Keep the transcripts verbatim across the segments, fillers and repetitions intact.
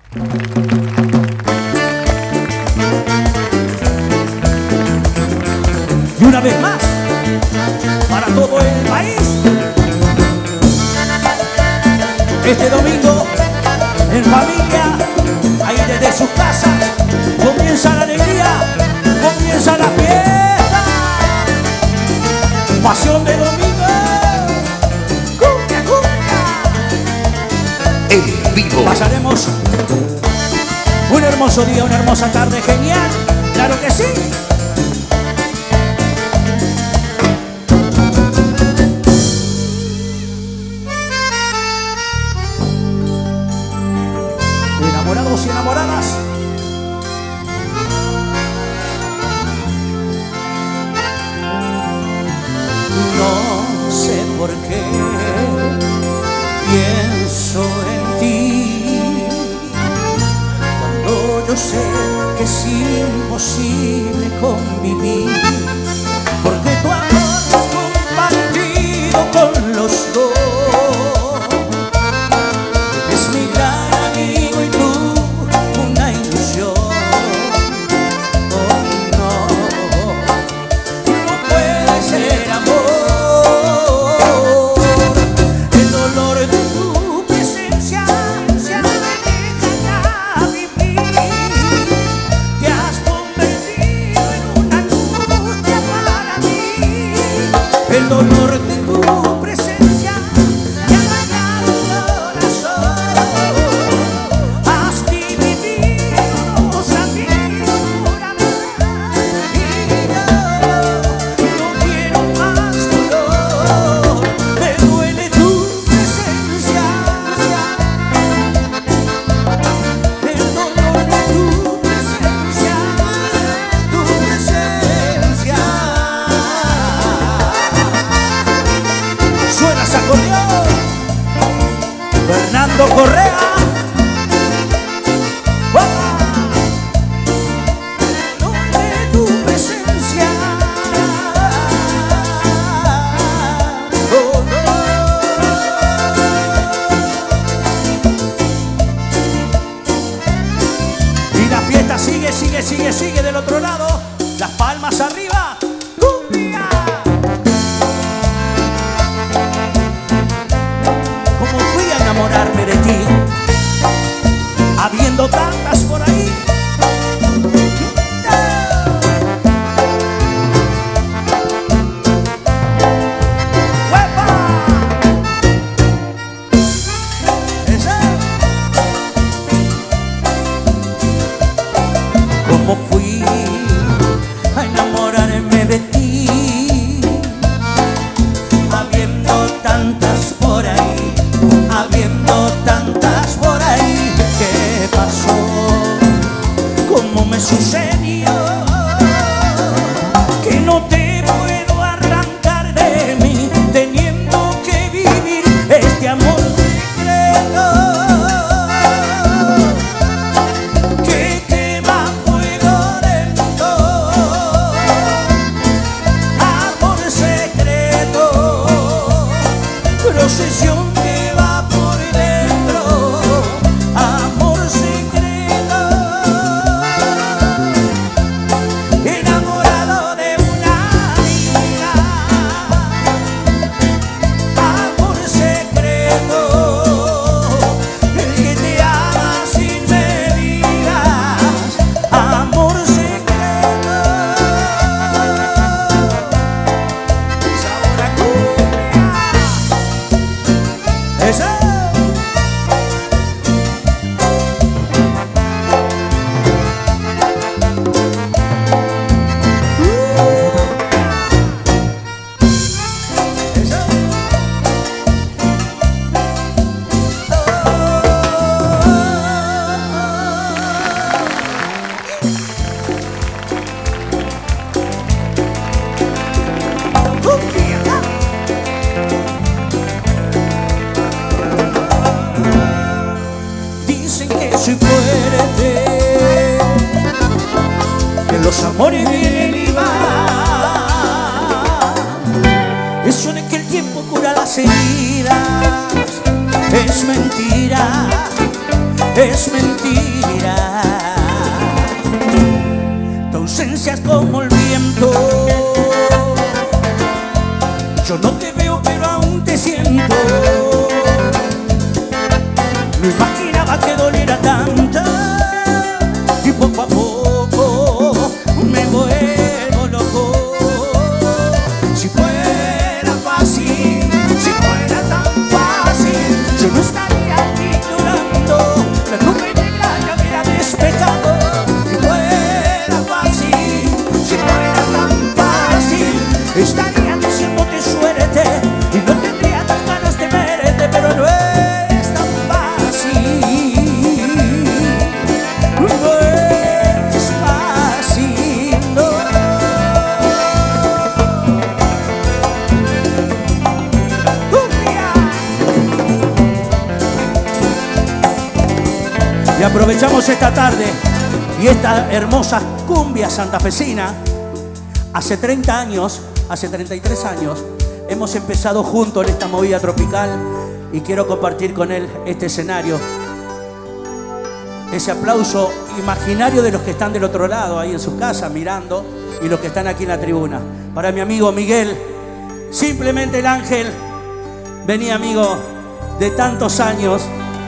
Y una vez más, para todo el país, este domingo, en familia, ahí desde sus casas, comienza la alegría, comienza la fiesta. Pasión de domingo, cumbia, cumbia. En vivo. Pasaremos un hermoso día, una hermosa tarde, genial, claro que sí. Enamorados y enamoradas, no sé por qué pienso en ti cuando yo sé que es imposible convivir, porque tu amor es compartido con los dos. Es mi gran amigo y tú una ilusión. Oh no, no puede ser amor. El dolor de tu presencia ya me deja vivir. Te has convertido en una angustia para mí. El dolor de tu presencia me ha dañado el corazón. Has dividido los amigos por amar. Y yo no quiero más dolor. Me duele tu presencia. El dolor de tu presencia, tu presencia. Suena ese acordeón, Fernando Correa. ¡Opa! El dolor de tu presencia. Oh, no. Y la fiesta sigue, sigue, sigue, sigue del otro lado. Las palmas arriba. ¡Cumbia! Como fui a enamorarme de ti, habiendo tantas por ahí. ¡Huepa! ¡Esa! Como fui a enamorarme de ti, habiendo tantas por ahí, habiendo tantas por ahí. ¿Qué pasó? ¿Cómo me sucedió? Que no te puedo arrancar de mí, teniendo que vivir este amor secreto que quema fuego dentro. Amor secreto, procesión que va por dentro. Amor secreto, enamorado de una amiga. Amor secreto, el que te ama sin medidas. Amor secreto, sabor a cumbia. Esa. Esa. Cumbia. Dicen que soy fuerte, que los amores vienen y van. Eso de que el tiempo cura las heridas es mentira. es mentira. Tu ausencia es como el viento. Yo no te veo pero aún te siento. No imaginaba que doliera tanto. Y poco a poco me vuelvo loco. Si fuera fácil, si fuera tan fácil, yo no estaría aquí llorando. La nube negra ya hubiera despejado. Si fuera fácil, si fuera tan fácil, estaría diciéndote suerte y no tendría tan ganas de verte, pero no es tan fácil. No es fácil, no. Y aprovechamos esta tarde y esta hermosa cumbia santafesina. Hace treinta años, hace treinta y tres años, hemos empezado juntos en esta movida tropical y quiero compartir con él este escenario. Ese aplauso imaginario de los que están del otro lado, ahí en sus casas mirando, y los que están aquí en la tribuna. Para mi amigo Miguel, simplemente el ángel. Vení, amigo, de tantos años.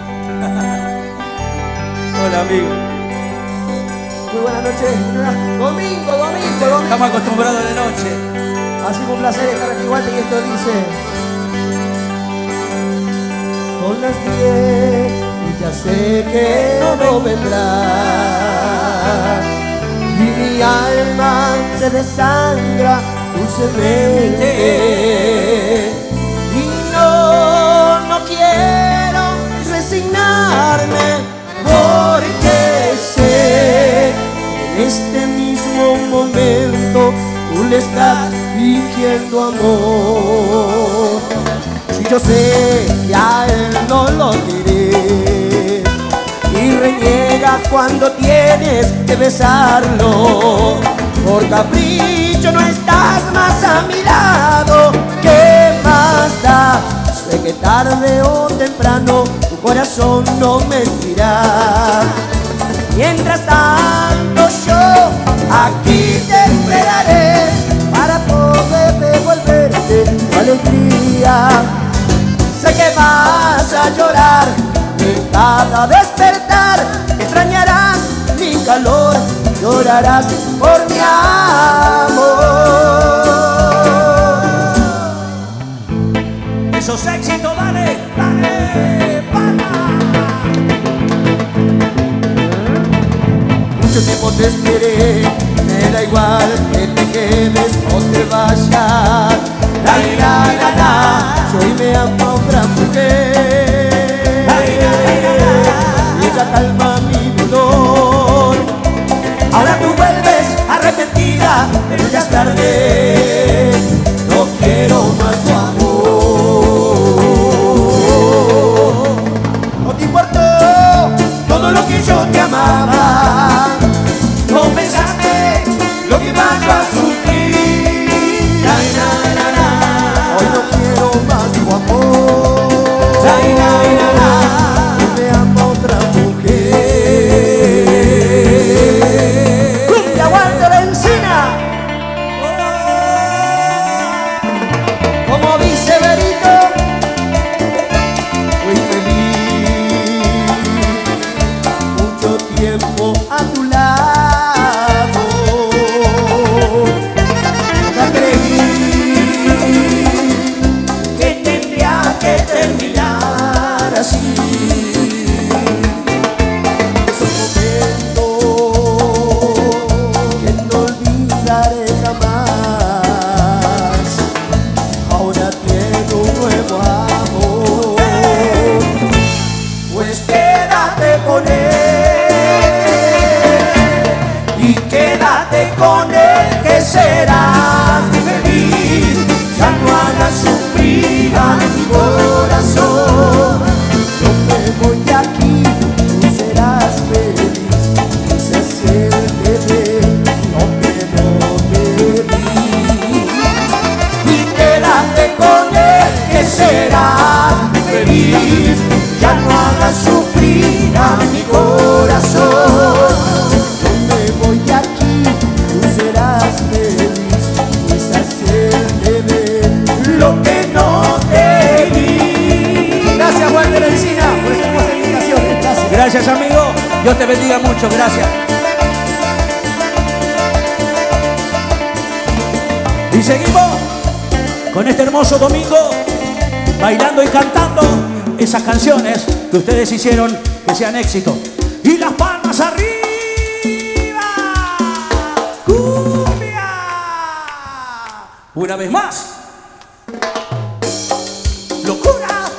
Hola, amigo. Muy buenas noches. Domingo, domingo, domingo. Estamos acostumbrados a la noche. Ha sido un placer estar aquí igual, y esto dice: son las diez y ya sé que no vendrá, y mi alma se desangra dulcemente, y no, no quiero resignarme, porque sé en este mismo momento tú le estás fingiendo amor. Si yo sé que a él no lo quieres y reniegas cuando tienes que besarlo, por capricho no estás más a mi lado, ¿qué más da? Sé que tarde o temprano tu corazón no mentirá. Mientras tanto yo aquí te esperaré para poder devolverte tu alegría. Sé que vas a llorar en cada despertar, extrañarás mi calor, llorarás por mi amor. Esos éxitos, dale, dale, pana. Mucho tiempo te esperé, me da igual que te quedes o te vayas. La, la, la, la, soy me ama otra mujer. La, la, la, la, y ella calma mi dolor. Ahora tú vuelves arrepentida, pero ya es tarde. No quiero más tu amor. No te importó todo lo que yo te amaba. No pensaste lo que vas a sufrir. La, la, la, la. Hoy no quiero más tu amor. La, la, la, la. Yo te amo otra mujer. Cumbia Walter Encina. Como dice Berito, muy feliz, mucho tiempo a tu lado. Nunca creí que tendría que terminar así. Esos momentos que no olvidaré jamás. Ahora tiene un nuevo amor, pues quédate con él y quédate con él, que serás feliz. Ya no hagas sufrir a mi corazón. Yo me voy de aquí, tú serás feliz. Quise hacerte ver lo que no te di, y quédate con él, que serás feliz. Ya no hagas sufrir a mi Gracias, amigo. Dios te bendiga mucho. Gracias. Y seguimos con este hermoso domingo, bailando y cantando esas canciones que ustedes hicieron que sean éxito. Y las palmas arriba. ¡Cumbia! Una vez más. ¡Locura!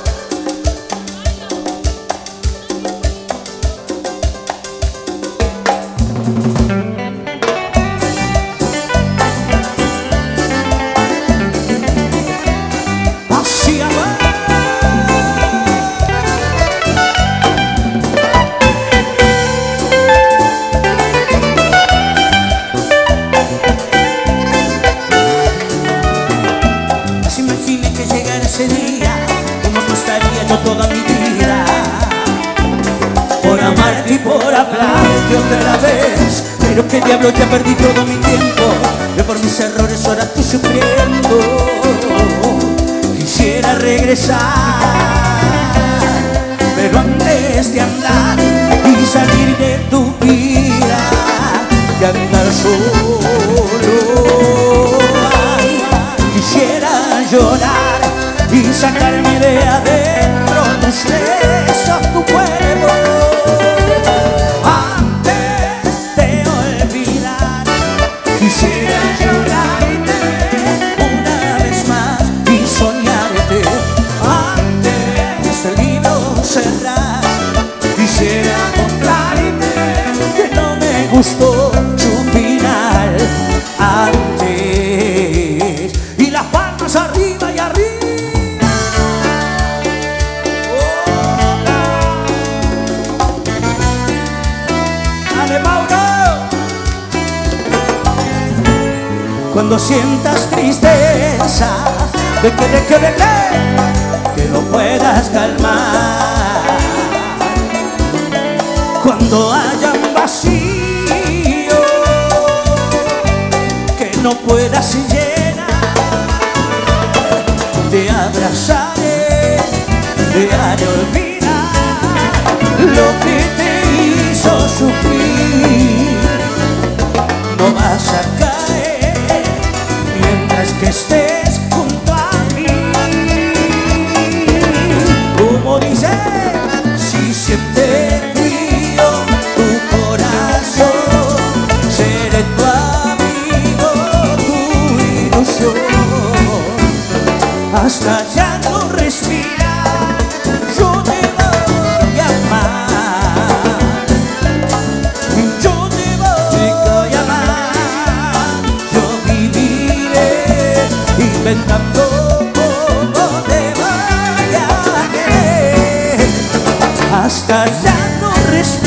Ese día, como costaría yo toda mi vida por amarte y por hablarte otra vez. Pero qué diablo, ya perdí todo mi tiempo, yo por mis errores ahora estoy sufriendo. Quisiera regresar, pero antes de andar y salir de tu vida y andar solo, quisiera llorar y sacarme de adentro tus besos, tu cuerpo, antes de olvidar. Quisiera llorarte una vez más y soñarte antes del libro cerrar. Quisiera contarte que no me gustó su final antes. Y las palmas arriba y arriba. Cuando sientas tristeza, de que, de que, de que, que no puedas calmar. Cuando haya un vacío que no puedas llenar, te abrazaré, te haré olvidar lo que te hizo sufrir. No vas a caer mientras que estés junto a mí. Como dice, si sientes frío tu corazón, seré tu amigo, tu ilusión. Hasta ya no respirar, yo te voy a amar. Yo te voy a amar. Yo viviré inventando cómo te voy a querer. Hasta ya no respirar.